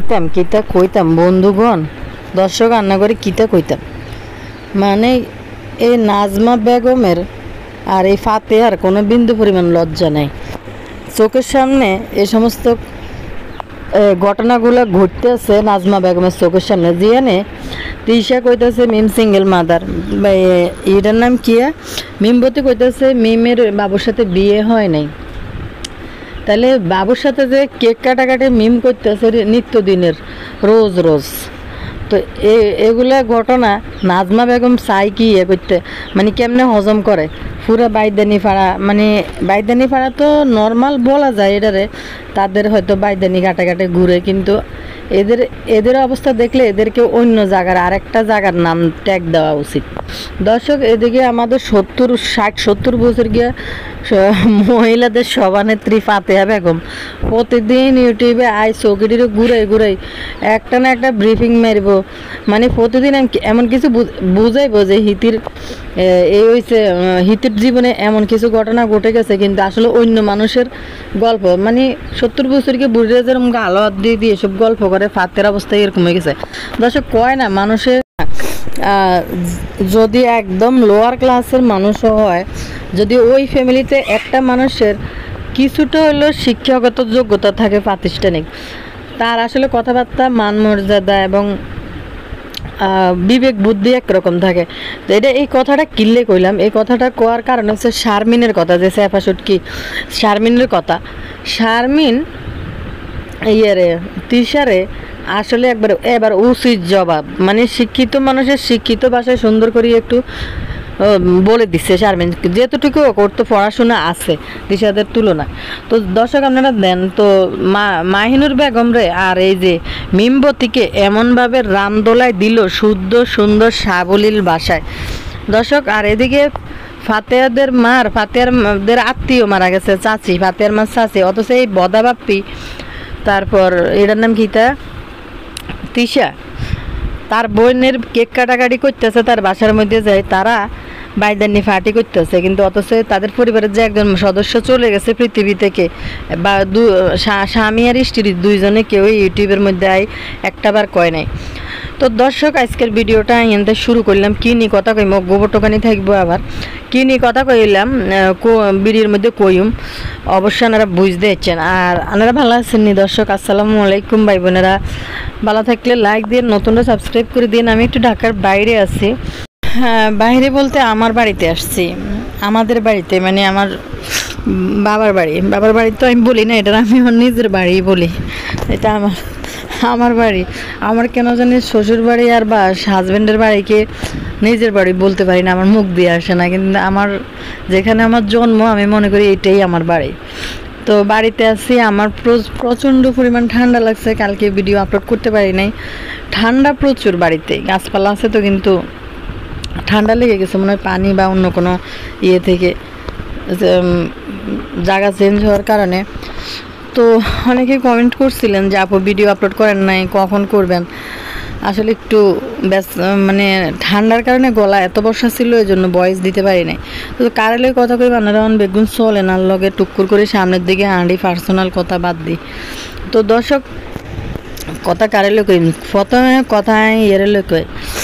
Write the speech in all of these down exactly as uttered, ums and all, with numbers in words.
কইতাম কিতা কইতাম বন্ধুগণ, দর্শক রান্না করে কিতা কইতাম, মানে এই নাজমা বেগমের আর এই ফাতেহার কোনো বিন্দু পরিমাণ লজ্জা নেই। চোখের সামনে এ সমস্ত ঘটনাগুলো ঘটতেছে নাজমা বেগমের চোখের সামনে। জিয়ানে তিশা কইতেছে মিম সিঙ্গেল মাদার, এটার নাম কিয়া মিমবতী কইতেছে মিমের বাবুর সাথে বিয়ে হয় নাই। তাহলে বাবুর সাথে যে কেক কাটাকাটি মিম করতেছে নিত্যদিনের রোজ রোজ, তো এগুলা ঘটনা নাজমা বেগম চাই কি ইয়ে করতে, মানে কেমনে হজম করে পুরা বাইদানি ফাড়া। মানে বাইদানি ফাড়া তো নর্মাল বলা যায় এটারে, তাদের হয়তো বাইদানি কাটাকাটি ঘুরে, কিন্তু এদের এদের অবস্থা দেখলে এদেরকে অন্য জায়গার আরেকটা জায়গার নাম ট্যাগ দেওয়া উচিত। দর্শক, এদিকে আমাদের সত্তর ষাট সত্তর বছর গিয়ে মহিলাদের সভানেত্রী ফাতেহা বেগম প্রতিদিন ইউটিউবে আই চৌকিটির ঘুরাই ঘুরাই একটা না একটা ব্রিফিং মারব, মানে প্রতিদিন এমন কিছু বুঝাইব যে হিতির এই হয়েছে, হিতির জীবনে এমন কিছু ঘটনা ঘটে গেছে, কিন্তু আসলে অন্য মানুষের গল্প। মানে সত্তর বছরকে বুড়িরা যেরকম আলো হাত দিয়ে দিয়ে এসব গল্প করে, ফাতের অবস্থা এরকম হয়ে গেছে। দর্শক, কয় না মানুষের যদি একদম লোয়ার ক্লাসের মানুষও হয়, যদি ওই ফ্যামিলিতে একটা মানুষের কিছুটা হলেও শিক্ষাগত যোগ্যতা থাকে প্রাতিষ্ঠানিক, তার আসলে কথাবার্তা মান মর্যাদা এবং বিবেক বুদ্ধি একরকম থাকে। তো এটা এই কথাটা কিনলে কইলাম, এই কথাটা কোয়ার কারণ হচ্ছে শারমিনের কথা, যে সেফা সুটকি শারমিনের কথা। শারমিন ইয়েরে তিশারে আসলে একবার এবার উচিত জবাব, মানে শিক্ষিত মানুষের শিক্ষিত ভাষায় সুন্দর করে একটু বলে দিচ্ছে শারমিন, যেতটুকু করতো পড়াশোনা আছে দিশাদের তুলনায়। তো দর্শক আপনারা দেন তো মা মাহিনুর বেগম রে আর এই যে মিমবতীকে এমনভাবে রামদোলায় দিল শুদ্ধ সুন্দর সাবলীল ভাষায়। দর্শক, আর এদিকে ফাতেহাদের মার ফাতেহারদের আত্মীয় মারা গেছে, চাচি ফাতেহার মার চাচি, অথচ এই বদা বাপ্পি, তারপর এটার নাম কিতা তিশা, তার বোনের কেক কাটাকাটি করতেছে তার বাসার মধ্যে যায়, তারা বাইদানি ফাটি করতেছে, কিন্তু অথচ তাদের পরিবারের যে একজন সদস্য চলে গেছে পৃথিবী থেকে, বা স্বামী আর স্ত্রী দুইজনে কেউ ইউটিউবের মধ্যে আই একটা বার কয় নাই। তো দর্শক, আজকের ভিডিওটা এনতে শুরু করলাম, কী নিয়ে কথা কইম গোবরটোকানি থাকবো, আবার কী নিয়ে কথা কইলাম ভিডিওর মধ্যে কইম, অবশ্যই আপনারা বুঝতে ইচ্ছেন। আর আপনারা ভালো আছেন নি দর্শক? আসসালামু আলাইকুম ভাই বোনেরা, ভালো থাকলে লাইক দিয়ে নতুনটা সাবস্ক্রাইব করে দিন। আমি একটু ঢাকার বাইরে আছি, হ্যাঁ বাইরে বলতে আমার বাড়িতে আসছি, আমাদের বাড়িতে, মানে আমার বাবার বাড়ি। বাবার বাড়ি তো আমি বলি না, এটা আমি আমার নিজের বাড়ি বলি, এটা আমার আমার বাড়ি। আমার কেন জানি শ্বশুর বাড়ি আর বা হাজব্যান্ডের বাড়িকে নিজের বাড়ি বলতে পারি না, আমার মুখ দিয়ে আসে না, কিন্তু আমার যেখানে আমার জন্ম আমি মনে করি এটাই আমার বাড়ি। তো বাড়িতে আছি, আমার প্রচণ্ড পরিমাণ ঠান্ডা লাগছে, কালকে ভিডিও আপলোড করতে পারি নাই, ঠান্ডা প্রচুর বাড়িতে, গাছপালা আছে তো, কিন্তু ঠান্ডা লেগে গেছে মনে হয় পানি বা অন্য কোনো ইয়ে থেকে, জায়গা চেঞ্জ হওয়ার কারণে। তো অনেকে কমেন্ট করছিলেন যে আপু ভিডিও আপলোড করেন নাই, কখন করবেন। আসলে একটু ব্যাস মানে ঠান্ডার কারণে গলা এত বর্ষা ছিল, এই জন্য ভয়েস দিতে পারি নাই। তো কারেলে কথা কই বানারা বেগুন চলে না, লগে টুকুর করে সামনের দিকে হাঁড়ি, পার্সোনাল কথা বাদ দিই। তো দর্শক, কথা কারেলে কই, প্রথমে কথায় এরেলে কই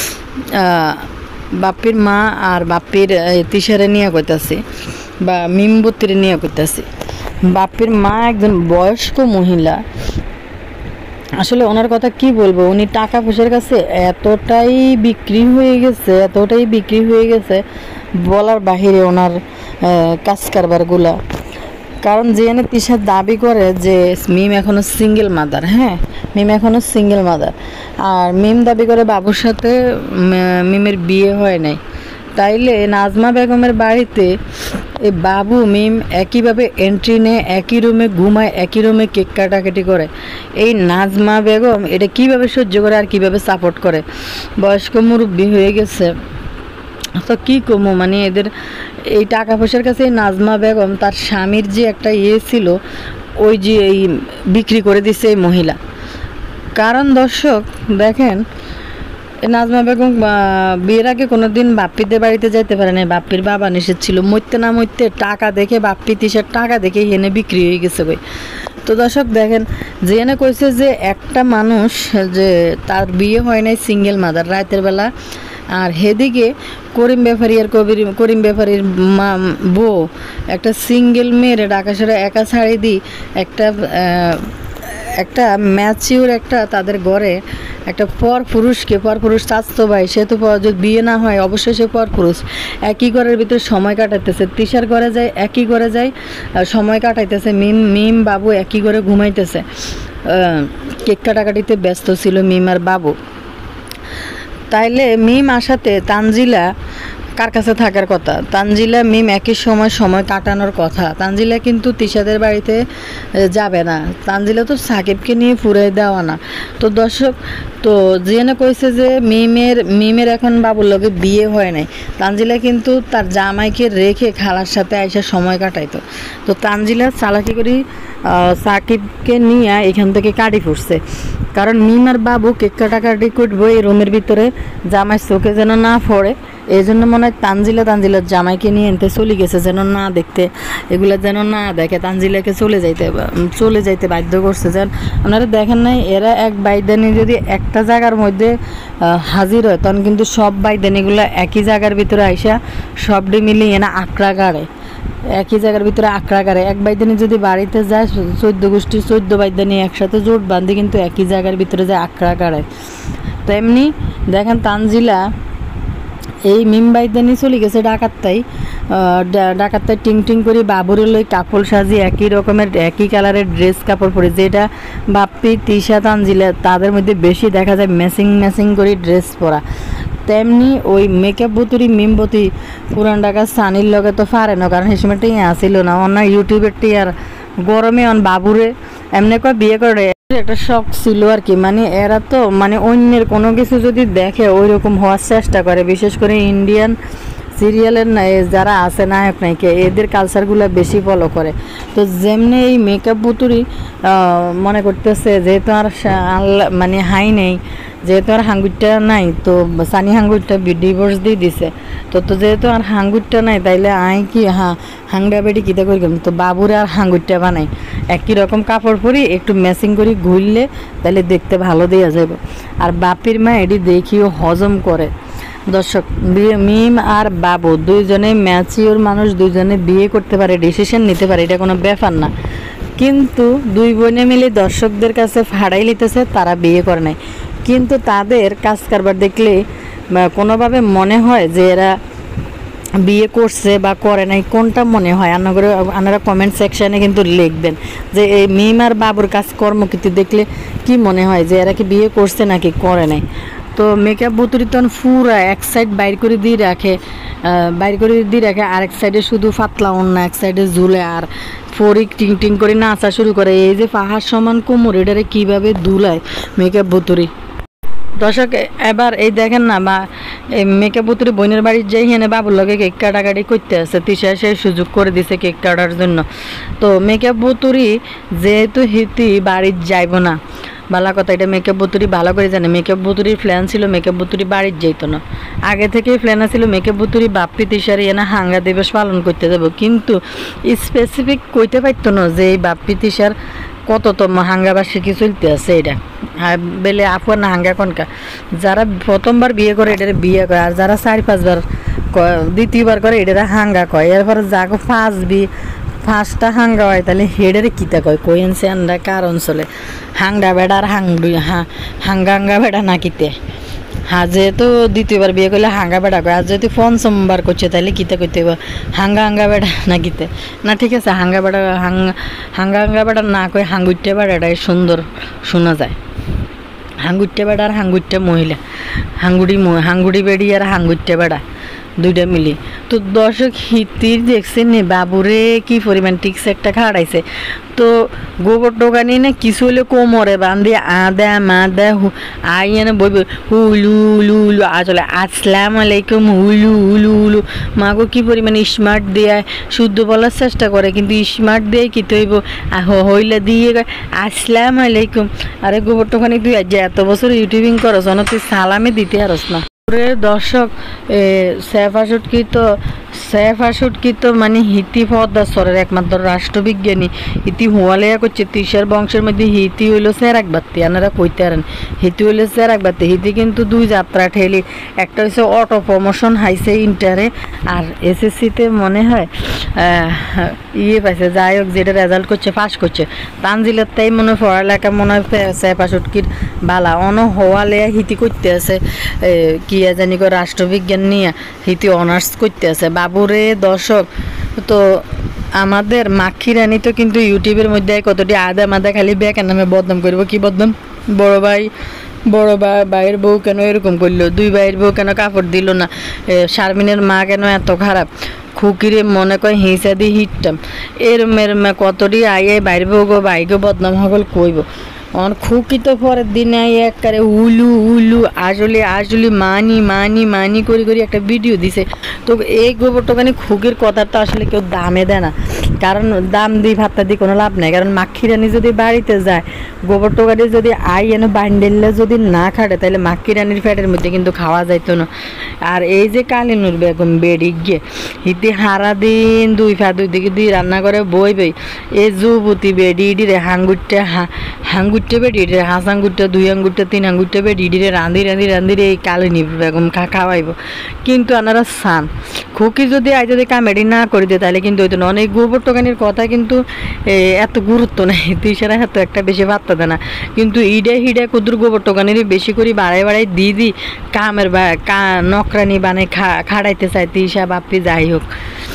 বাপ্পির মা আর বাপ্পির তিশারে নিয়ে কইতাছি, বা মিমবতীরে নিয়ে কইতাছি। বাপ্পির মা একজন বয়স্ক মহিলা, আসলে ওনার কথা কি বলবো, উনি টাকা পয়সার কাছে এতটাই বিক্রি হয়ে গেছে, এতটাই বিক্রি হয়ে গেছে বলার বাহিরে ওনার কাজ কারবারগুলা। কারণ যেখানে তিশা দাবি করে যে মিম এখনও সিঙ্গেল মাদার, হ্যাঁ মিম এখনও সিঙ্গেল মাদার, আর মিম দাবি করে বাবুর সাথে মিমের বিয়ে হয় নাই। তাইলে নাজমা বেগমের বাড়িতে এই বাবু মিম একইভাবে এন্ট্রি নেয়, একই রুমে ঘুমায়, একই রুমে কেক কাটাকাটি করে, এই নাজমা বেগম এটা কিভাবে সহ্য করে আর কিভাবে সাপোর্ট করে? বয়স্ক মুরব্বী হয়ে গেছে, তো কী কমো, মানে এদের এই টাকা পয়সার কাছে নাজমা বেগম তার স্বামীর যে একটা ইয়ে ছিল, ওই যে এই বিক্রি করে দিছে এই মহিলা। কারণ দর্শক দেখেন, নাজমা বেগম বিয়ের আগে কোনো দিন বাপ্পিদের বাড়িতে যাইতে পারে না, বাপ্পির বাবা নিষেধ ছিল, মরতে না মরতে টাকা দেখে বাপ্পি তিশার টাকা দেখে এনে বিক্রি হয়ে গেছে কই। তো দর্শক দেখেন, যেখানে কইছে যে একটা মানুষ যে তার বিয়ে হয় নাই, সিঙ্গেল মাদার রাতের বেলা, আর হেদিকে করিম ব্যাপারী আর কবির করিম ব্যাপারীর মা বউ একটা সিঙ্গেল মেয়েরে ঢাকা শহরে একা ছাড়ি দিই একটা একটা ম্যাচিউর একটা তাদের ঘরে একটা পর পুরুষকে, পর পুরুষ স্বাস্থ্য ভাই, সে তো যদি বিয়ে না হয় অবশ্যই সে পর পুরুষ, একই ঘরের ভিতরে সময় কাটাইতেছে। তিশার ঘরে যায়, একই ঘরে যায় সময় কাটাইতেছে। মিম মিম বাবু একই ঘরে ঘুমাইতেছে, কেক কাটাকাটিতে ব্যস্ত ছিল মিম আর বাবু। তাইলে মিম আসাতে তানজিলা কার কাছে থাকার কথা? তানজিলা মিম একই সময় সময় কাটানোর কথা। তানজিলা কিন্তু তিশাদের বাড়িতে যাবে না, তানজিলা তো সাকিবকে নিয়ে ফুরাই দেওয়া না। তো দর্শক, তো জিয়ানা কইছে যে মিমের মিমের এখন বাবুর লগে বিয়ে হয় নাই, তানজিলা কিন্তু তার জামাইকে রেখে খালার সাথে আইসা সময় কাটাইতো। তো তানজিলা চালাকি করি সাকিবকে নিয়ে এখান থেকে কাটি ফুটছে, কারণ মিম আর বাবু কেক কাটাকাটি করবো এই রুমের ভিতরে, জামাই চোখে যেন না পড়ে, এই জন্য মনে হয় তানজিলা তানজিলার জামাইকে নিয়ে এনতে চলে গেছে, যেন না দেখতে, এগুলো যেন না দেখে, তানজিলাকে চলে যাইতে চলে যাইতে বাধ্য করছে। যেন আপনারা দেখেন নাই, এরা এক বাইদানি যদি একটা জায়গার মধ্যে হাজির হয়, তখন কিন্তু সব বাইদানিগুলো একই জায়গার ভিতরে আইসা সবটি মিলিয়ে এনা আঁকড়া গাড়ে, একই জায়গার ভিতরে আঁকড়া গাড়ে। এক বাইদানি যদি বাড়িতে যায়, চোদ্দ গোষ্ঠীর চোদ্দ বাইদানি একসাথে জোট বাঁধে কিন্তু একই জায়গার ভিতরে যায় আঁকড়া গাড়ায়। তো এমনি দেখেন তানজিলা এই মিম বাইদানি চলে গেছে ডাকাতটাই, ডাকাতটাই টিং টিং করে বাবুরের লই কাপড় সাজিয়ে একই রকমের একই কালারের ড্রেস কাপড় পরে, যেটা বাপ্পি তিশা তানজিলা তাদের মধ্যে বেশি দেখা যায় ম্যাচিং ম্যাচিং করে ড্রেস পরা। তেমনি ওই মেকআপ বুতুরি মিমবতী পুরান ঢাকা সানির লগে তো পারে না, কারণ সে সময়টাই আসিল না, অন্য ইউটিউবের টি আর গরমে অন বাবুরে এমনি করে বিয়ে করে একটা শখ ছিল আর কি। মানে এরা তো মানে অন্যের কোনো কিছু যদি দেখে ওই রকম হওয়ার চেষ্টা করে, বিশেষ করে ইন্ডিয়ান সিরিয়ালের যারা আছে নায়ক নায়িকা, এদের কালচারগুলো বেশি ফলো করে। তো যেমনি এই মেকআপ বুতুরি মনে করতেছে যেহেতু আর মানে হাই নেই, যেহেতু আর হাঙ্গুরটা নাই, তো সানি হাঙ্গুরটা ডিভোর্স দিয়ে দিছে, তো তো যেহেতু আর হাঙ্গুরটা নাই, তাইলে আই কি হ্যাঁ হাঙ্গা বেটি কীটা করি, তো বাবুরে আর হাঙ্গুরটা বানাই, একই রকম কাপড় পরি একটু ম্যাচিং করি ঘুরলে তাহলে দেখতে ভালো দেওয়া যাবে। আর বাপির মা এটি দেখিও হজম করে। দর্শক, মিম আর বাবু দুইজনে ম্যাচিওর মানুষ, দুইজনে বিয়ে করতে পারে, ডিসিশন নিতে পারে, এটা কোনো ব্যাপার না। কিন্তু দুই বোনে মিলে দর্শকদের কাছে ফাড়াই লিতেছে, তারা বিয়ে করে নাই। কিন্তু তাদের কাজ কারবার দেখলে কোনোভাবে মনে হয় যে এরা বিয়ে করছে বা করে নাই, কোনটা মনে হয় আপনারা আপনারা কমেন্ট সেকশানে কিন্তু লিখবেন যে এই মিম আর বাবুর কাজকর্ম কিন্তু দেখলে কি মনে হয় যে এরা কি বিয়ে করছে নাকি করে নাই। তো মেকআপ বুতুরি তখন পুরা এক সাইড বাইর করে দিয়ে রাখে, বাইর করে দিয়ে রাখে, আর এক সাইডে শুধু পাতলা অন্য এক সাইডে ঝুলে, আর ফরিক টিং টিং করে নাচা শুরু করে। এই যে পাহাড় সমান কোমর, এটারে কীভাবে দুলায় মেকআপ বুতুরি। দর্শক, এবার এই দেখেন না, বা এই মেকআপ বুতুরি বোনের বাড়ির যাই হেনে বাবুর লগে কেক কাটাকাটি করতে আছে, তিশা সে সুযোগ করে দিছে কেক কাটার জন্য। তো মেকআপ বুতুরি যেহেতু হিতি বাড়ির যাইব না, ভালো কথা, এটা মেকআপ বুতুরি ভালো করে জানে। মেকআপ বুতুরির প্ল্যান ছিল মেকআপ বুতুরি বাড়ির যেত না, আগে থেকেই প্ল্যান ছিল মেকআপ বুতুরি বাপ্পি তিশারি এনে হাঙ্গা দিবস পালন করতে যাবো, কিন্তু স্পেসিফিক কইতে পারতো না যে এই বাপ্পি তিশার কততম হাঙ্গাবার্ষিকী চলতে আছে। এটা বেলে আফুয়ার না হাঙ্গা কনকা, যারা প্রথমবার বিয়ে করে এটারে বিয়ে করে, আর যারা চার পাঁচবার দ্বিতীয়বার করে এটারা হাঙ্গা কয়। এরপরে যাকে ফার্স্ট বি ফার্স্টটা হাঙ্গা হয়, তাহলে হেডের কিতা কয় কইনছে আমরা কার অঞ্চলে হাঙ্গা বেড়া আর হাঙ্গু হ্যাঁ হাঙ্গা হাঙ্গা বেড়া না কিতে। হ্যাঁ, যেহেতু দ্বিতীয়বার বিয়ে করলে হাঙ্গা বেড়া কয়, আর যেহেতু পঞ্চমবার করছে তাহলে কিতা করতে হবে হাঙ্গা হাঙ্গা বেড়া না কিতে না। ঠিক আছে, হাঙ্গা বেড়া হাঙ্গা হাঙ্গা হাঙ্গা বেড়া না কয় হাঙ্গুইটে বেড়াটাই সুন্দর শোনা যায়। হাঙ্গুইটে বেড়া আর হাঙ্গুইটে মহিলা, হাঙ্গুড়ি হাঙ্গুড়ি বেড়ি আর হাঙ্গুইটে বেড়া দুইটা মিলি। তো দর্শক, হিতির দেখছেন নে বাবুরে কি পরিমাণ টিক্স একটা খাড়াইছে। তো গোবর টোকানি না কিছু হলে কোমরে বান্ধে আদা মাদা আই এনে বইব হুলু উলু উলু আসলে আসসালাম আলাইকুম হুলু উলু উলু। মাগো কি পরিমাণে স্মার্ট দেয়, শুদ্ধ বলার চেষ্টা করে, কিন্তু স্মার্ট দিয়ে কি তৈব হইলে দিয়ে আসসালাম আলাইকুম। আরে গোবর টোকানি তুই আজ এত বছর ইউটিউবিং করস, তুই সালামে দিতে আরস না। দর্শক, সেফা সুটকি তো সাইফা সুটকি তো মানে হিতি পদ্মা স্তরের একমাত্র রাষ্ট্রবিজ্ঞানী ইতি হুয়ালেয়া করছে তিসার বংশের মধ্যে হিতি হইল সেরাক বাত্তি আনারা কইতে পারেন হিতি হইল সেরাক বাত্তি হিতি কিন্তু দুই যাত্রা ঠেলি একটা হচ্ছে অটো প্রমোশন হাইছে ইন্টারে আর এসএসসিতে মনে হয় ইয়ে পাইছে যাই হোক যেটা রেজাল্ট করছে পাস করছে তানজিলের তাই মনে পড়ালেখা মনে হয় সাইফা সুটকির বালা অন হওয়ালেয়া হিতি করতে আছে কি জানি কো রাষ্ট্রবিজ্ঞান নিয়ে হিতি অনার্স করতে আছে বাবুরে দর্শক তো আমাদের মাক্ষী রানী তো কিন্তু ইউটিউবের মধ্যে কতটি আদা মাদা খালি বেকার নামে বদনাম করবো কি বদনাম বড় ভাই বড় ভাই ভাইয়ের বউ কেন এরকম করলো দুই ভাইয়ের বউ কেন কাপড় দিল না শারমিনের মা কেন এত খারাপ খুকিরে মনে কয় হিংসা দিয়ে হিটটাম এরম এরম কতটি আইয়ে বাইরে বউ গো বাইকে বদনাম হগল কইব আমার খুকি তো পরের দিনে একবারে উলু উলু আসলে আসলে মানি মানি মানি করে করে একটা ভিডিও দিছে তো এই গোবরটাখানি খুকির কথা তো আসলে কেউ দামে দেয় না কারণ দাম দিই ভাতটা দিয়ে কোনো লাভ নাই কারণ মাক্ষী রানী যদি বাড়িতে যায় গোবর টোকাটি যদি আই এনে বান্ডেললে যদি না খাটে তাহলে মাক্ষী রানীর ফ্যাটের মধ্যে কিন্তু খাওয়া যাইতো না আর এই যে কালিনুর বেগম বেড়ি গিয়ে হিতে হারা দিন দুই ফা দুই দিকে দিয়ে রান্না করে বই বই এই যুবতী বেডি ইডিরে হাঙ্গুরটা হা হাঙ্গুরটা বেডি ইডিরে হাঁস আঙ্গুরটা দুই আঙ্গুরটা তিন আঙ্গুরটা বেডি ইডিরে রাঁধি রাঁধি রাঁধি এই কালিনী বেগম খা খাওয়াইব কিন্তু আনারা সান খুকি যদি আই যদি কামেডি না করে দেয় তাহলে কিন্তু হইতো না অনেক গোবর টোকানির কথা কিন্তু এত গুরুত্ব নেই তিসারা এত একটা বেশি বার্তা দেয় না কিন্তু ইডে হিডে কুদুর গোবর টোকানির বেশি করে বাড়াই বাড়াই দিয়ে দিই কামের বা কা নকরানি বানাই খা খাড়াইতে চাই তিসা বাপি যাই হোক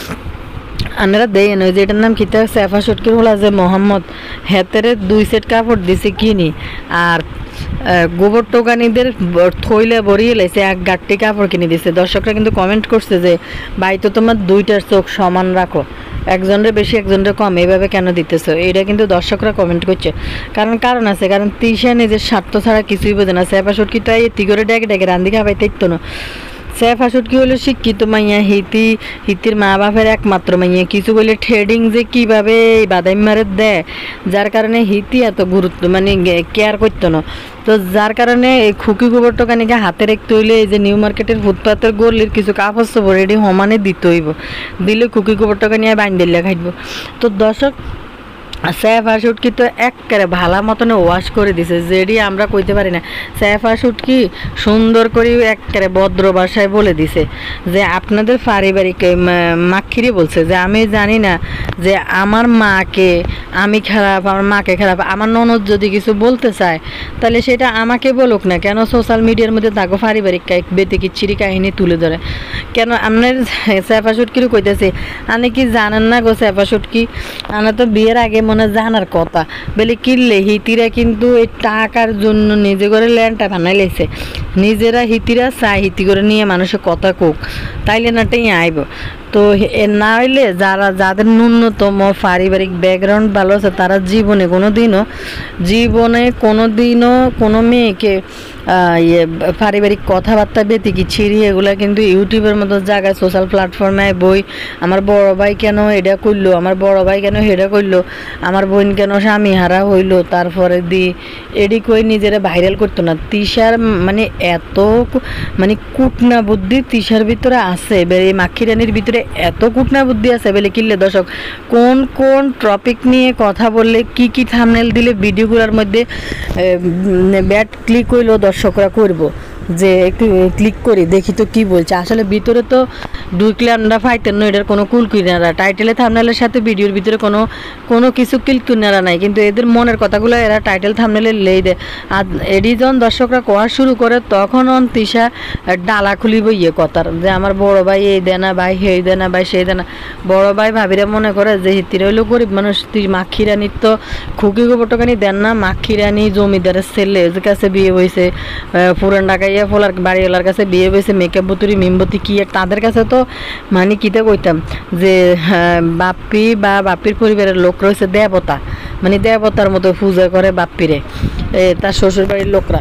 আনারা দেয় নয় যে এটার নাম কিতা সাইফা সুটকির হলা যে মোহাম্মদ হেতেরে দুই সেট কাপড় দিছে কিনি আর গোবর টোকানিদের থইলে বরিয়ে লাইছে এক গাঠটি কাপড় কিনে দিছে দর্শকরা কিন্তু কমেন্ট করছে যে ভাই তো তোমার দুইটার চোখ সমান রাখো একজনের বেশি একজনের কম এইভাবে কেন দিতেছো এটা কিন্তু দর্শকরা কমেন্ট করছে কারণ কারণ আছে কারণ তিসা নিজের স্বার্থ ছাড়া কিছুই বোঝে না সাইফা সুটকি তো এই তিগরে ডেকে ডেকে রান্দি খাবাইতে ইতো না সাইফা সুটকি হলো শিক্ষিত মাইয়া হিতি হিতির মা বাপের একমাত্র মাইয়া কিছু বলে ট্রেডিং যে কীভাবে বাদাম মারে দেয় যার কারণে হিতি এত গুরুত্ব মানে কেয়ার করতো না তো যার কারণে এই খুকি গোবর টোকানিকে হাতে রাখতে হইলে এই যে নিউ মার্কেটের ফুটপাতের গলির কিছু কাপড় চোপড় রেডি সমানে দিতে হইব দিলে খুকি গোবর টোকানি বান্ডিলে খাইব তো দর্শক সাইফা সুটকি তো একবারে ভালো মতনে ওয়াশ করে দিছে যেটি আমরা কইতে পারি না সাইফা সুটকি সুন্দর করে একবারে ভদ্র ভাষায় বলে দিছে যে আপনাদের পারিবারিক মাক্ষিরে বলছে যে আমি জানি না যে আমার মাকে আমি খারাপ আমার মাকে খারাপ আমার ননদ যদি কিছু বলতে চায় তাহলে সেটা আমাকে বলুক না কেন সোশ্যাল মিডিয়ার মধ্যে তাকে পারিবারিক বেতিকিচ্ছিরি কাহিনী তুলে ধরে কেন আপনার সাইফা সুটকিরও কইতেছে আপনি কি জানেন না গো সাইফা সুটকি আমরা তো বিয়ের আগে মনে জানার কথা বলে কিনলে হিতিরা কিন্তু এই টাকার জন্য নিজে করে ল্যান্ডটা বানাই লেছে নিজেরা হিতিরা চায় হিতি করে নিয়ে মানুষের কথা কোক তাইলে নাটাই আইব তো না হইলে যারা যাদের ন্যূনতম পারিবারিক ব্যাকগ্রাউন্ড ভালো আছে তারা জীবনে কোনো দিনও জীবনে কোনো দিনও কোনো মেয়েকে ইয়ে পারিবারিক কথাবার্তা বেতিকি ছিঁড়ি এগুলো কিন্তু ইউটিউবের মতো জায়গায় সোশ্যাল প্ল্যাটফর্মে বই আমার বড় ভাই কেন এটা করলো আমার বড় ভাই কেন সেটা করলো আমার বোন কেন স্বামী হারা হইলো তারপরে দি এডি কই নিজেরা ভাইরাল করতো না তিসার মানে এত মানে কুটনা বুদ্ধি তিসার ভিতরে আছে এই মাক্ষী রানীর ভিতরে এত কুটনা বুদ্ধি আছে বলে কিনলে দর্শক কোন কোন টপিক নিয়ে কথা বললে কি কি থাম্বনেল দিলে ভিডিওগুলোর মধ্যে ব্যাড ক্লিক হইলো দর্শকরা করব যে একটু ক্লিক করি দেখি তো কি বলছে আসলে ভিতরে তো ঢুকলে আমরা ফাইতেন না এটার কোনো কুল কিনারা টাইটেলে থাম্বনেলের সাথে ভিডিওর ভিতরে কোনো কোনো কিছু কিল কিনারা নাই কিন্তু এদের মনের কথাগুলো এরা টাইটেল থাম্বনেলে লেই দেয় আর এডি যখন দর্শকরা কোয়া শুরু করে তখন অন তিসা ডালা খুলিব ইয়ে কথার যে আমার বড় ভাই এই দেয় না ভাই সেই দেয় না ভাই সেই দেয় না বড় ভাই ভাবিরা মনে করে যে হিতির হইলো গরিব মানুষ মাক্ষী রানীর তো খুকি গোবরটাকানি দেন না মাক্ষী রানী জমিদারের ছেলে যে কাছে বিয়ে হয়েছে পুরান ঢাকায় ফলার বাড়িওয়ালার কাছে বিয়ে হয়েছে মেকআপ বুতুরি মিমবতি কি তাদের কাছে তো মানে কিতে কইতাম যে বাপ্পি বা বাপ্পির পরিবারের লোক রয়েছে দেবতা মানে দেবতার মতো পূজা করে বাপ্পিরে তার শ্বশুর বাড়ির লোকরা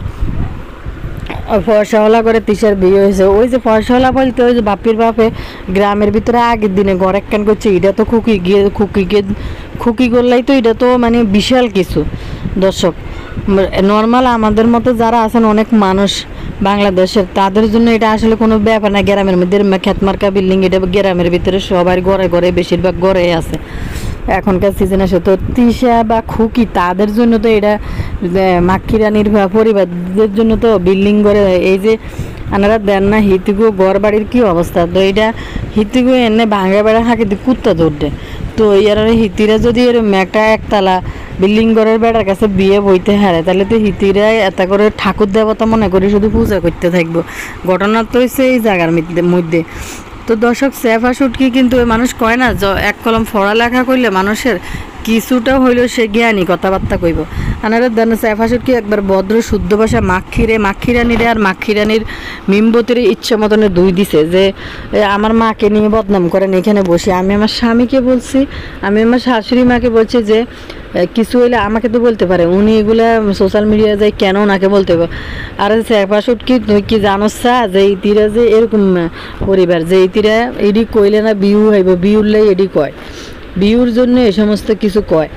ফয়সাওয়ালা করে তিসার বিয়ে হয়েছে ওই যে ফয়সাওয়ালা বলতে ওই যে বাপির বাপে গ্রামের ভিতরে আগের দিনে ঘর একখান করছে এটা তো খুকি গিয়ে খুকি গিয়ে খুকি করলেই তো এটা তো মানে বিশাল কিছু দর্শক নর্মাল আমাদের মতো যারা আছেন অনেক মানুষ বাংলাদেশের, তাদের জন্য এটা আসলে কোনো ব্যাপার না। গ্রামের মধ্যে খেতমার্কা বিল্ডিং, এটা গ্রামের ভিতরে সবার ঘরে ঘরে বেশিরভাগ ঘরে আছে এখনকার সিজন আসে। তো তিশা বা খুকি তাদের জন্য তো এটা মাক্ষী রানীর পরিবারদের জন্য তো বিল্ডিং করে, এই যে আনারা দেন না হিতিগো ঘর বাড়ির কী অবস্থা। তো এটা হিতিগো এনে ভাঙা বেড়া হাঁকে দিয়ে কুত্তা দৌড়ে। তো ইয়ার হিতিরা যদি এরকম একটা একতলা বিল্ডিং ঘরের বেড়ার কাছে বিয়ে বইতে হারে, তাহলে তো হিতিরা এত করে ঠাকুর দেবতা মনে করি শুধু পূজা করতে থাকবো। ঘটনা তো হচ্ছে এই জায়গার মধ্যে। তো দর্শক, সেফা শুটকি কিন্তু মানুষ কয় না এক কলম পড়ালেখা করলে মানুষের কিছুটা হইলেও সে জ্ঞানী কথাবার্তা কইব। আনারা দেন সেফা শুটকি একবার ভদ্র শুদ্ধ ভাষা মাক্ষীরে মাক্ষী রানীরে আর মাক্ষী রানীর মিমবতির ইচ্ছা মতনে দুই দিছে যে আমার মাকে নিয়ে বদনাম করেন এখানে বসে। আমি আমার স্বামীকে বলছি, আমি আমার শাশুড়ি মাকে বলছি যে কিছু হইলে আমাকে তো বলতে পারে, উনি এগুলা সোশ্যাল মিডিয়ায় যায় কেন ওনাকে বলতে হবে। আর সেফা শুটকি তুই কি জানোস যে ইতিরা যে এরকম পরিবার, যে ইতিরা এডি কইলে না বিউ হইব, বিউরলাই এডি কয়, বিউর জন্য এ সমস্ত কিছু কয়,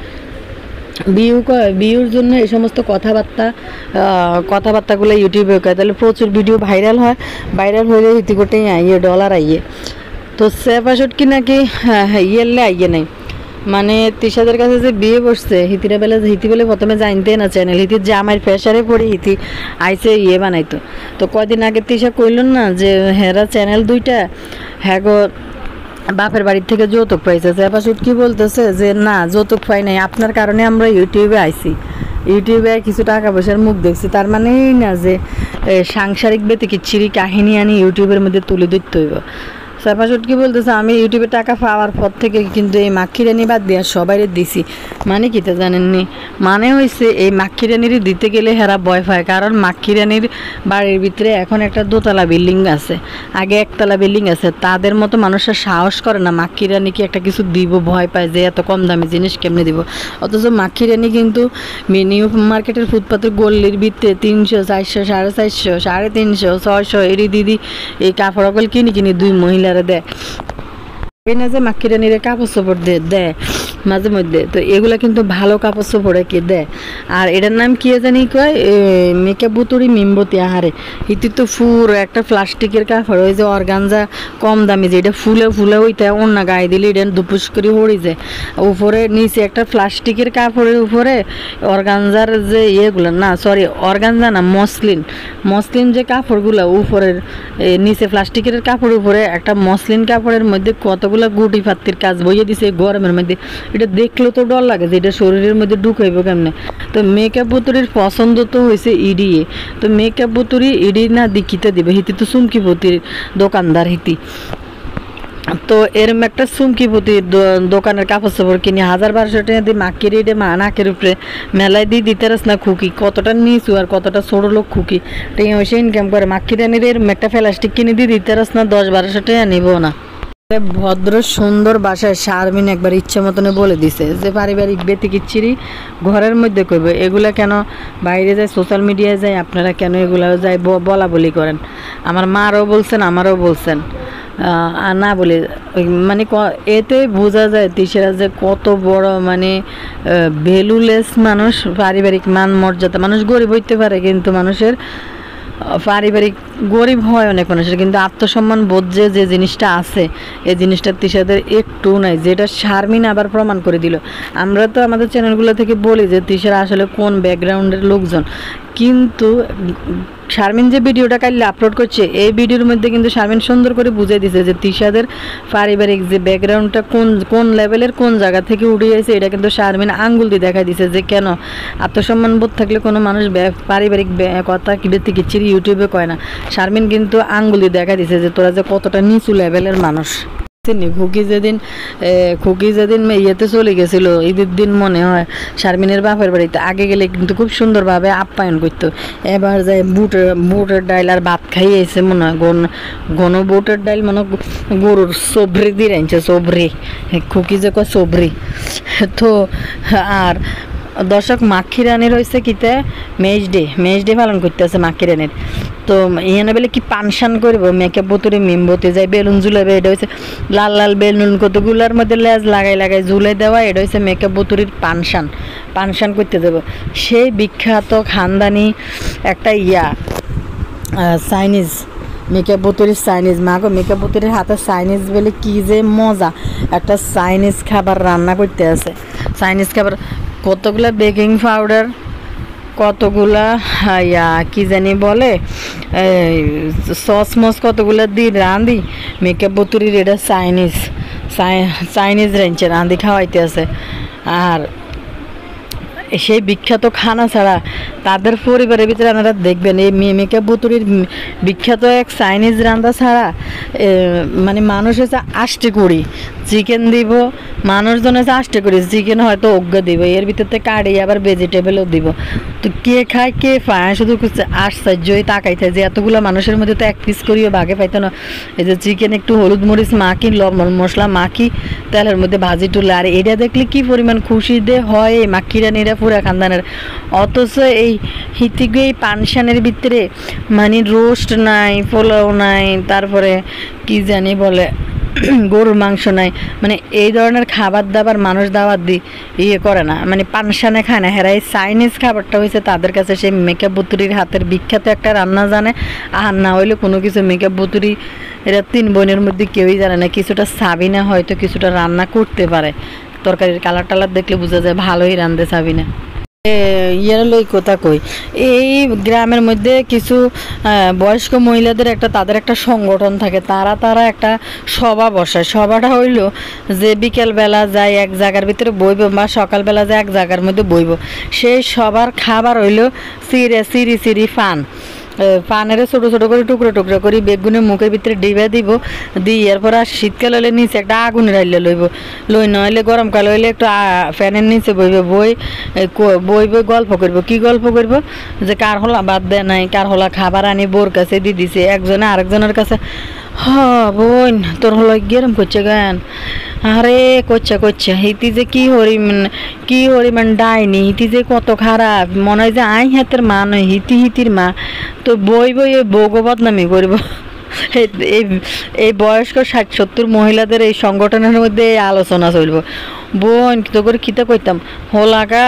বিউ কয় বিউর জন্য এই সমস্ত কথাবার্তা কথাবার্তাগুলো ইউটিউবে কয়। তাহলে প্রচুর ভিডিও ভাইরাল হয়, ভাইরাল হইলে হিতিকোটেই আইয়ে ডলার আইয়ে। তো সেফা শুটকি নাকি ইয়েলে আইয়ে নাই, মানে তিশাদের কাছে যে বিয়ে বসছে হিতিরা বেলা, হিতি বলে প্রথমে জানতে না চ্যানেল, হিতির জামাইয়ের প্রেশারে পড়ে হিতি আইসে ইয়ে বানাইতো। তো কয়দিন আগে তিশা কইল না যে হেরা চ্যানেল দুইটা হ্যাঁ গো বাপের বাড়ির থেকে যৌতুক পাইছে। সেফা শুটকি বলতেছে যে না যৌতুক পাই নাই, আপনার কারণে আমরা ইউটিউবে আইছি, ইউটিউবে কিছু টাকা পয়সার মুখ দেখছি, তার মানে এই না যে সাংসারিক বেতিকিচ্ছিরি কাহিনী আনি ইউটিউবের মধ্যে তুলে ধরতে হইব। সেফা শুটকি বলতেছে আমি ইউটিউবে টাকা পাওয়ার পর থেকে কিন্তু এই মাক্ষী রানী বাদ দিয়ে সবাইরে দিছি। মানে কি তা জানেননি? মানে হয়েছে এই মাক্ষী রানীরই দিতে গেলে হেরা ভয় পায়, কারণ মাক্ষী রানীর বাড়ির ভিতরে এখন একটা দোতলা বিল্ডিং আছে, আগে একতলা বিল্ডিং আছে। তাদের মতো মানুষের সাহস করে না মাক্ষী রানীকে একটা কিছু দিব, ভয় পায় যে এত কম দামি জিনিস কেমনে দিব। অথচ মাক্ষী রানী কিন্তু নিউ মার্কেটের ফুটপাতের গল্লির ভিতরে তিনশো চারশো সাড়ে চারশো সাড়ে তিনশো ছয়শো এরই দিদি এই কাপড় অকল কিনি কিনি দুই মহিলা দেয় না যে মাক্ষী রানীর কাপড় চোপড় দিয়ে দেয় মাঝে মধ্যে। তো এগুলা কিন্তু ভালো কাপড় চোপড়ে কি দেয়। আর এটার নাম কি জানি কয় মেকআপ বুতুরি মিমবতি আহারে, ইতি তো ফুর একটা প্লাস্টিকের কাপড়, ওই যে অর্গানজা কম দামি যে এটা ফুলে ফুলে ওইটা অন্য গায়ে দিলে এটা দুপুস করে হড়ি যায়। উপরে নিচে একটা প্লাস্টিকের কাপড়ের উপরে অর্গানজার যে ইয়েগুলো, না সরি অর্গানজা না মসলিন, মসলিন যে কাপড়গুলো উপরের নিচে প্লাস্টিকের কাপড়ের উপরে একটা মসলিন কাপড়ের মধ্যে কতগুলো গুটি ফাত্তির কাজ বইয়ে দিছে গরমের মধ্যে। এটা দেখলেও তো ডর লাগে যে এটা শরীরের মধ্যে ঢুকাইব কেমনে। তো মেকআপ বুতুরির পছন্দ তো হয়েছে ইডিয়ে, তো মেকআপ বুতুরি ইডি না দিকিতে দিবে, হিতি তো চুমকি বুতির দোকানদার হিতি। তো এরম একটা চুমকি পুতির দোকানের কাপড় চাপড় কিনে হাজার বারোশো টাকা দিয়ে মাকের ইডে মা নাকের উপরে মেলায় দিয়ে দিতে রাস না খুকি, কতটা নিচু আর কতটা ছোট লোক খুকি টাকা পয়সা ইনকাম করে। মাক্ষী রানীর এরম একটা প্লাস্টিক কিনে দিয়ে দিতে রাস না দশ বারোশো টাকা নিব না। ভদ্র সুন্দর বাসায় শারমিন একবার ইচ্ছে মতনে বলে দিছে যে পারিবারিক বেতিকিচ্ছিরি ঘরের মধ্যে করব, এগুলা কেন বাইরে যায় সোশ্যাল মিডিয়ায় যায়, আপনারা কেন এগুলা যায় বলা বলি করেন। আমার মারও বলছেন আমারও বলছেন, আর না বলে মানে এতে বোঝা যায় তিশারা যে কত বড় মানে ভ্যালুলেস মানুষ, পারিবারিক মান মর্যাদা। মানুষ গরিব হইতে পারে কিন্তু মানুষের পারিবারিক গরিব হয় অনেক মানুষের, কিন্তু আত্মসম্মান বোধ যে যে জিনিসটা আছে এই জিনিসটা তিশাদের একটু নাই, যেটা শারমিন আবার প্রমাণ করে দিল। আমরা তো আমাদের চ্যানেলগুলো থেকে বলি যে তিশারা আসলে কোন ব্যাকগ্রাউন্ডের লোকজন, কিন্তু শারমিন যে ভিডিওটা কালকে আপলোড করছে এই ভিডিওর মধ্যে কিন্তু শারমিন সুন্দর করে বুঝিয়ে দিছে যে তিশাদের পারিবারিক যে ব্যাকগ্রাউন্ডটা কোন কোন লেভেলের কোন জায়গা থেকে উঠে গেছে, এটা কিন্তু শারমিন আঙ্গুল দিয়ে দেখা দিছে যে কেন আত্মসম্মান বোধ থাকলে কোনো মানুষ পারিবারিক কথা কিচ্ছিরি ইউটিউবে কয় না। শারমিন কিন্তু আঙ্গুল দিয়ে দেখা দিছে যে তোরা যে কতটা নিচু লেভেলের মানুষ। খুকি যেদিন খুকি যেদিন ইয়েতে চলে গেছিল ঈদের দিন মনে হয় শারমিনের বাপের বাড়িতে, আগে গেলে কিন্তু খুব সুন্দরভাবে আপ্যায়ন করতো, এবার যায় বুটের বুটের ডাইল আর ভাত খাইয়েছে মনে হয় ঘন ঘন বুটের ডাইল মনে গরুর সবরি দিয়ে আনছে, সবরি খুকি যে কয় সবরি। তো আর দর্শক মাক্ষী রানীর হয়েছে কিতে মেজ ডে মেজ ডে পালন করতে আছে মাক্ষী রানীর। তো এখানে বলে কি পানশান করবো মেকআপ বোতরে মেমবতে যায় বেলুন ঝুলাবে, এটা হচ্ছে লাল লাল বেলুন কতগুলার মধ্যে লেজ লাগাই লাগাই ঝুলে দেওয়া, এটা হচ্ছে মেকআপ বোতরির পানশান পানশান করতে দেবো। সেই বিখ্যাত খানদানি একটা ইয়া চাইনিজ মেকআপ বোতরির চাইনিজ, মা গো মেকআপ বোতরির হাতে চাইনিজ বলে কি যে মজা, একটা চাইনিজ খাবার রান্না করতে আছে। চাইনিজ খাবার কতগুলা বেকিং পাউডার, কতগুলা ইয়া কি জানি বলে সস মস কতগুলা দি রাঁধি মেকআপ বোতরির, এটা চাইনিজ চাইনিজ রেঞ্চে রাঁধি খাওয়াইতে আছে। আর সেই বিখ্যাত খানা ছাড়া তাদের পরিবারের ভিতরে আপনারা দেখবেন এই মেকআপ বোতরির বিখ্যাত এক চাইনিজ রান্না ছাড়া মানে মানুষ হচ্ছে আষ্টে করি চিকেন দিব, মানুষজন হচ্ছে আষ্টে করি চিকেন হয়তো অজ্ঞ দিব, এর ভিতরতে কাড়ি আবার ভেজিটেবলও দিব। তো কে খায় কে পায় শুধু আশ্চর্যই তাকাইতে যে এতগুলো মানুষের মধ্যে তো এক পিস করিও ভাগে পাইতো না। এই যে চিকেন একটু হলুদ মরিচ মাখি, লবণ মশলা মাখি, তেলের মধ্যে ভাজি তুলে, আর এটা দেখলে কি পরিমাণ খুশি দে হয় এই মাক্কিরানিরা পুরা খানদানের। অথচ এই হিতিকে এই পানশানের ভিতরে মানে রোস্ট নাই, পোলাও নাই, তারপরে কি জানি বলে গরুর মাংস নাই, মানে এই ধরনের খাবার দাবার মানুষ দাওয়াত দি ইয়ে করে না, মানে পানশানে খায় না। হেরা এই চাইনিজ খাবারটা হয়েছে তাদের কাছে সেই মেকআপ বুতুরির হাতের বিখ্যাত একটা রান্না জানে। আর না হইলে কোনো কিছু মেকআপ বুতুরি এরা তিন বোনের মধ্যে কেউই জানে না। কিছুটা সাবিনা হয়তো কিছুটা রান্না করতে পারে, তরকারির কালার টালার দেখলে বোঝা যায় ভালোই রান্ধে সাবিনা। ইয়ার লই কথা কই, এই গ্রামের মধ্যে কিছু বয়স্ক মহিলাদের একটা তাদের একটা সংগঠন থাকে, তারা তারা একটা সভা বসায়। সভাটা হইল যে বিকেলবেলা যায় এক জায়গার ভিতরে বইব বা সকালবেলা যায় এক জায়গার মধ্যে বইব। সেই সবার খাবার হইল সিরে সিরি সিরি ফান, পানের ছোটো ছোটো করে টুকরো টুকরো করে বেগুনের মুখের ভিতরে ডিবে দিব, দিই এরপর আর শীতকাল হলে নিচে একটা আগুন রাইলে লইব, লই নইলে গরমকাল হইলে একটু ফ্যানের নিচে বইবে, বই বই বই গল্প করব। কি গল্প করব যে কার হলা বাদ দেয় নাই, কার হলা খাবার আনি বোর কাছে দিয়ে দিছে, একজনে আরেকজনের কাছে হ বোন তোর হলো গেরম করছে গান, আরে করছে করছে হিতি যে কি হরিমান কি হরিমান ডাইনি, হিতি যে কত খারাপ, মনে হয় যে আই হাতের মা নয় হিতি হিতির মা। তো বই বই ভগবত নামি করব। এই এই বয়স্ক ষাট সত্তর মহিলাদের এই সংগঠনের মধ্যে আলোচনা চলব। বোন তো করে কিতা কইতাম হোলাকা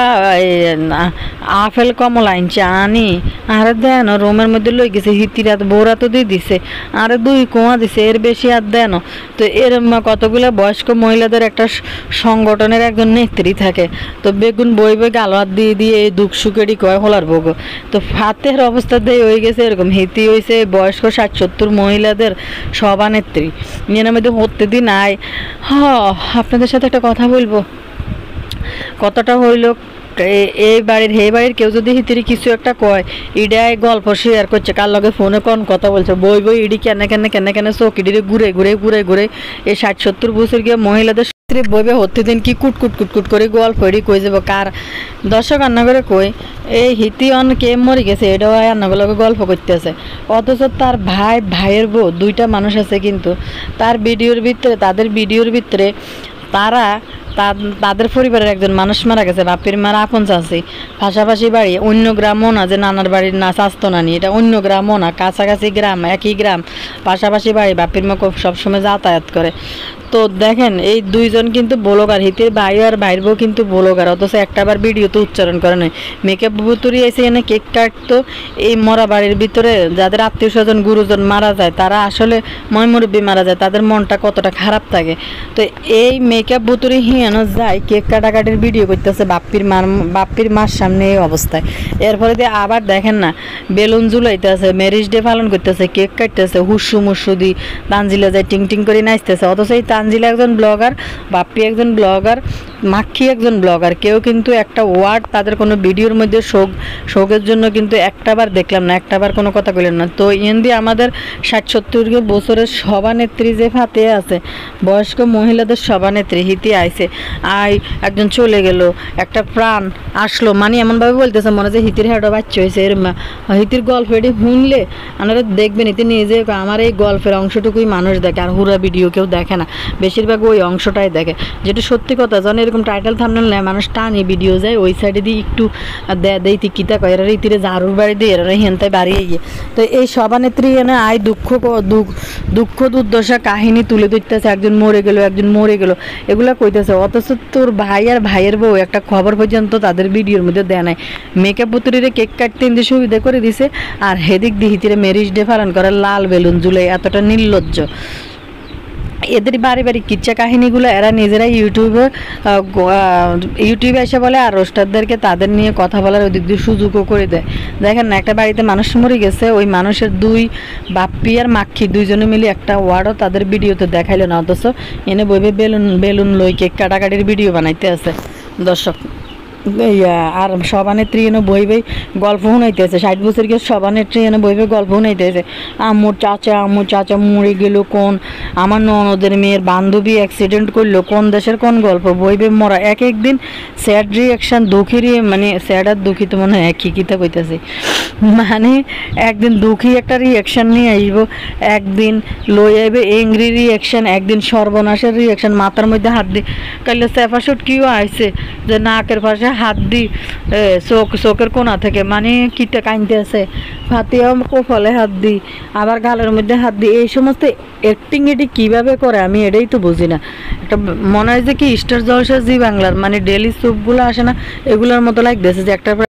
আপেল কমলা আনছে আনি, আরে দেন রোমের মধ্যে লই গেছে হিতিরা বৌরা তো দিয়ে দিছে, আরে দুই কোয়া দিছে, এর বেশি আর দেন। তো এর কতগুলো বয়স্ক মহিলাদের একটা সংগঠনের একজন নেত্রী থাকে। তো বেগুন বই বই গালো হাত দিয়ে দিয়ে এই দুঃখ সুখেরই কয় হোলার ভোগ। তো ফাতের অবস্থা দিয়ে হয়ে গেছে এরকম, হিতি হয়েছে বয়স্ক ষাট সত্তর মহিলাদের সভানেত্রী। এর মধ্যে হতে দিন আয় হ আপনাদের সাথে একটা কথা বলবো। কথাটা হইল এই বাড়ির হে বাড়ির কেউ যদি হিতিরি কিছু একটা কয়, ইডাই গল্প শেয়ার করছে কার লগে ফোনে কোন কথা বলছে, বই বই ইডি কেন কেন কেন কেন চৌকিডিরে ঘুরে ঘুরে ঘুরে ঘুরে এই ষাট সত্তর বছর গিয়ে মহিলাদের বইবে হতে দিন কি কুট কুট কুট কুট করে গল্প এডি কই যাব কার দর্শক রান্না করে কই এই হিতি অন কে মরে গেছে এটাও রান্নাগুলোকে গল্প করতেছে। অথচ তার ভাই ভাইয়ের বউ দুইটা মানুষ আছে, কিন্তু তার ভিডিওর ভিতরে তাদের ভিডিওর ভিতরে তারা তাদের পরিবারের একজন মানুষ মারা গেছে, বাপির মারা আপন চাষি, পাশাপাশি বাড়ি, অন্য গ্রামও না যে নানার বাড়ির না স্বাস্থ্য নানি, এটা অন্য গ্রামও না, কাছাকাছি গ্রাম, একই গ্রাম, পাশাপাশি বাড়ি, বাপির মা সবসময় যাতায়াত করে। তো দেখেন এই দুইজন কিন্তু ব্লগার, হিতের ভাই আর ভাইয়ের বউ কিন্তু ব্লগার, অথচ একটাবার ভিডিও তো উচ্চারণ করে নয়। মেকআপ বুতুরি এসে এনে কেক কাটতো এই মরা বাড়ির ভিতরে, যাদের আত্মীয় স্বজন গুরুজন মারা যায়, তারা আসলে ময় মুরব্বী মারা যায়, তাদের মনটা কতটা খারাপ থাকে। তো এই মেকআপ বুতুরি হিয়ানো যায় কেক কাটাকাটির ভিডিও করতেছে বাপ্পির মার বাপ্পির মার সামনে এই অবস্থায়। এরপরে দিয়ে আবার দেখেন না বেলুন ঝুলাইতেছে, ম্যারেজ ডে পালন করতেছে, কেক কাটতেছে, হুসু মুসু দি তানজিলা যায় টিং টিং করে নাচতেছে। অথচ এই তানজিলা একজন ব্লগার, বাপ্পি একজন ব্লগার, মাক্ষী একজন ব্লগার, কেউ কিন্তু একটা ওয়ার্ড তাদের কোনো ভিডিওর মধ্যে শোক শোকের জন্য কিন্তু একটাবার দেখলাম না, একটাবার কোনো কথা বললেন না। তো এমনি আমাদের ষাট সত্তর বছরের সভানেত্রী যে ফাতে আছে, বয়স্ক মহিলাদের সভানেত্রী হিতি আইছে, আই একজন চলে গেল, একটা প্রাণ আসলো, মানে এমনভাবে বলতেছে মনে হয় হিতির হেঁটো বাচ্চা হয়েছে। এর হিতির গল্প এটি শুনলে আপনারা দেখবেন, এতে নিজে আমার এই গল্পের অংশটুকুই মানুষ দেখে, আর হুরা ভিডিও কেউ দেখে না। বেশিরভাগ ওই অংশটাই দেখে, যেটা সত্যি কথা। যখন এরকম টাইটেল থাম্বনেল নেয় মানুষ টানি ভিডিও যায় ওই সাইডে দিয়ে একটু দেয় দেয় কিতা কয় এরা রীতিরে ঝাড়ুর বাড়ি দিয়ে এরা হেনতায় বাড়িয়ে গিয়ে। তো এই সভানেত্রী এনে আয় দুঃখ দুঃখ দুর্দশা কাহিনী তুলে ধরতেছে, একজন মরে গেল একজন মরে গেল এগুলা কইতেছে, অথচ তোর ভাই আর ভাইয়ের বউ একটা খবর পর্যন্ত তাদের ভিডিওর মধ্যে দেয় নাই। মেকআপ পুতুরিরে কেক কাটতে ইন্দি সুবিধা করে দিছে, আর হেদিক দিহিতিরে ম্যারিজ ডে পালন করে লাল বেলুন জুলাই, এতটা নির্লজ্জ। এদের বাড়ি বাড়ি কিচ্ছা কাহিনীগুলো এরা নিজেরাই ইউটিউবে ইউটিউবে এসে বলে, আর রোস্টারদেরকে তাদের নিয়ে কথা বলার ওই দিক দিয়ে সুযোগও করে দেয়। দেখেন না, একটা বাড়িতে মানুষ মরে গেছে, ওই মানুষের দুই বাপ্পি আর মাক্ষি দুইজনে মিলে একটা ওয়ার্ডও তাদের ভিডিওতে দেখাইলো না, অথচ এনে বইবে বেলুন বেলুন লই কেক কাটাকাটির ভিডিও বানাইতে আছে দর্শক। আর সভানেত্রী এনে বইবে গল্প শুনাইতেছে, ষাট বছর গিয়ে সভানেত্রী এনে বইবে গল্প শুনাইতেছে, আম্মুর চাচা আম্মুর চাচা মরে গেল, কোন আমার ননদের মেয়ের বান্ধবী অ্যাক্সিডেন্ট করলো, কোন দেশের কোন গল্প বইবে মরা। এক একদিন স্যাড রিয়াকশান দুঃখেরই, মানে স্যাড আর দুঃখী তো মনে হয় একই কিতা কইতেছে, মানে একদিন দুঃখী একটা রিয়াকশান নিয়ে আসব, একদিন লই আইবে এংরি রিয়াকশান, একদিন সর্বনাশের রিয়াকশান, মাথার মধ্যে হাত দি কাইলে সেফাশুট কিও আইছে যে নাকের পাশে হাত দি চোখ চোখের কোনা থেকে, মানে কিটা কাইনতে আছে, ফাতিয়াও কোফলে হাত দি আবার গালের মধ্যে হাত দি, এই সমস্ত অ্যাক্টিং এটি কীভাবে করে আমি এটাই তো বুঝি না। একটা মনে হয় যে কি স্টার জলসা জি বাংলার মানে ডেলি স্যুপগুলো আসে না, এগুলোর মতো লাগতেছে যে একটা